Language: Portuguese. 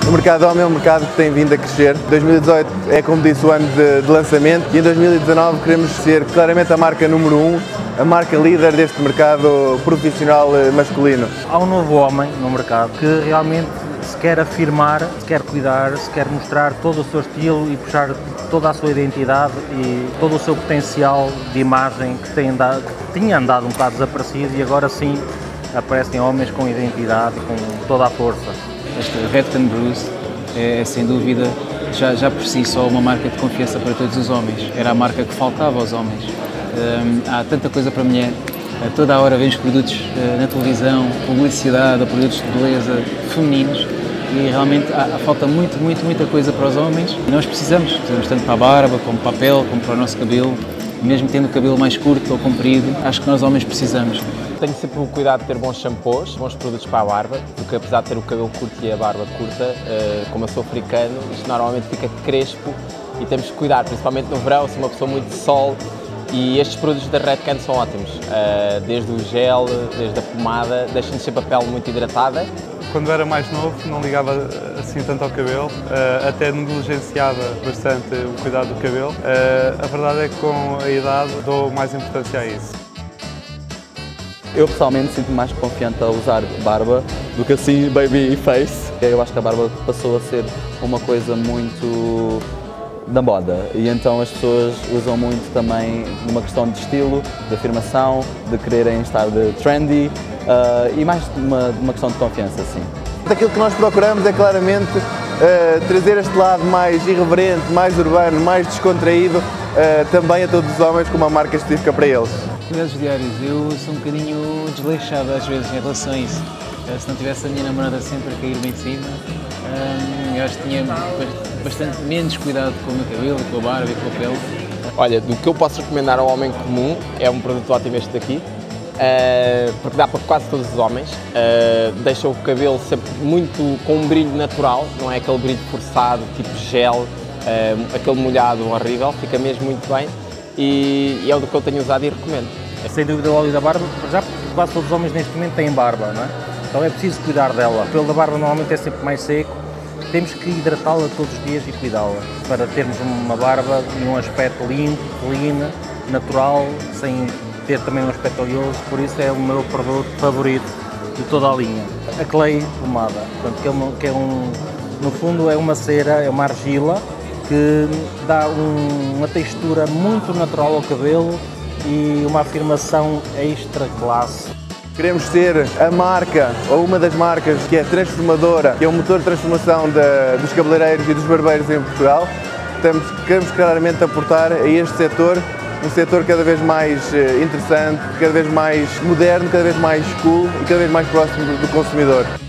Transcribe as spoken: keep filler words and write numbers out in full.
O mercado homem é um mercado que tem vindo a crescer. dois mil e dezoito é, como disse, o ano de, de lançamento e em dois mil e dezanove queremos ser claramente a marca número um, a marca líder deste mercado profissional masculino. Há um novo homem no mercado que realmente se quer afirmar, se quer cuidar, se quer mostrar todo o seu estilo e puxar toda a sua identidade e todo o seu potencial de imagem que, tem andado, que tinha andado um bocado desaparecido e agora sim aparecem homens com identidade, com toda a força. Esta Redken Brews é, sem dúvida, já, já por si só uma marca de confiança para todos os homens. Era a marca que faltava aos homens. Um, há tanta coisa para a mulher. A toda a hora vemos produtos uh, na televisão, publicidade, produtos de beleza femininos e realmente há, há falta muito, muito, muita coisa para os homens. E nós precisamos, precisamos tanto para a barba, como para a pele, como para o nosso cabelo. Mesmo tendo o cabelo mais curto ou comprido, acho que nós homens precisamos. Tenho sempre o cuidado de ter bons shampoos, bons produtos para a barba, porque apesar de ter o cabelo curto e a barba curta, como eu sou africano, isto normalmente fica crespo e temos que cuidar, principalmente no verão, se uma pessoa muito de sol. E estes produtos da Redken são ótimos, desde o gel, desde a pomada, deixam-nos sempre a pele muito hidratada. Quando era mais novo não ligava assim tanto ao cabelo, até negligenciava bastante o cuidado do cabelo. A verdade é que com a idade dou mais importância a isso. Eu pessoalmente sinto-me mais confiante a usar barba do que assim baby face. Eu acho que a barba passou a ser uma coisa muito da moda e então as pessoas usam muito também numa questão de estilo, de afirmação, de quererem estar de trendy uh, e mais uma, uma questão de confiança, sim. Aquilo que nós procuramos é claramente uh, trazer este lado mais irreverente, mais urbano, mais descontraído uh, também a todos os homens com uma marca específica para eles. Cuidados diários, eu sou um bocadinho desleixado às vezes em relação a isso. Se não tivesse a minha namorada sempre a cair-me em cima, hum, eu acho que tinha bastante menos cuidado com o meu cabelo, com a barba e com a pele. Olha, do que eu posso recomendar ao homem comum, é um produto ótimo este daqui, uh, porque dá para quase todos os homens, uh, deixa o cabelo sempre muito com um brilho natural, não é aquele brilho forçado, tipo gel, uh, aquele molhado horrível, fica mesmo muito bem e, e é o do que eu tenho usado e recomendo. Sem dúvida o óleo da barba, já quase todos os homens neste momento têm barba, não é? Então é preciso cuidar dela. O pelo da barba normalmente é sempre mais seco, temos que hidratá-la todos os dias e cuidá-la para termos uma barba e um aspecto limpo, clean, natural, sem ter também um aspecto oleoso, por isso é o meu produto favorito de toda a linha. A Clay pomada, portanto, que, é uma, que é um, no fundo é uma cera, é uma argila que dá um, uma textura muito natural ao cabelo e uma afirmação extra classe. Queremos ser a marca, ou uma das marcas que é transformadora, que é o motor de transformação de, dos cabeleireiros e dos barbeiros em Portugal. Estamos, queremos claramente aportar a este setor, um setor cada vez mais interessante, cada vez mais moderno, cada vez mais cool e cada vez mais próximo do consumidor.